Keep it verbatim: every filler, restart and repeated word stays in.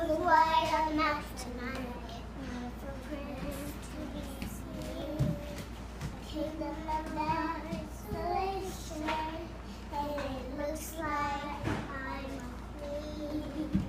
goes wide on mastermind, never print to be seen. Kingdom of isolation, and it looks like I'm a queen.